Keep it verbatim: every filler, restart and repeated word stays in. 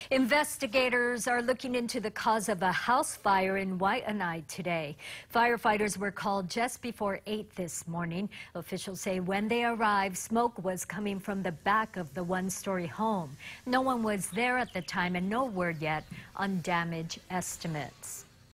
Investigators are looking into the cause of a house fire in Waianae today. Firefighters were called just before eight this morning. Officials say when they arrived, smoke was coming from the back of the one-story home. No one was there at the time and no word yet on damage estimates.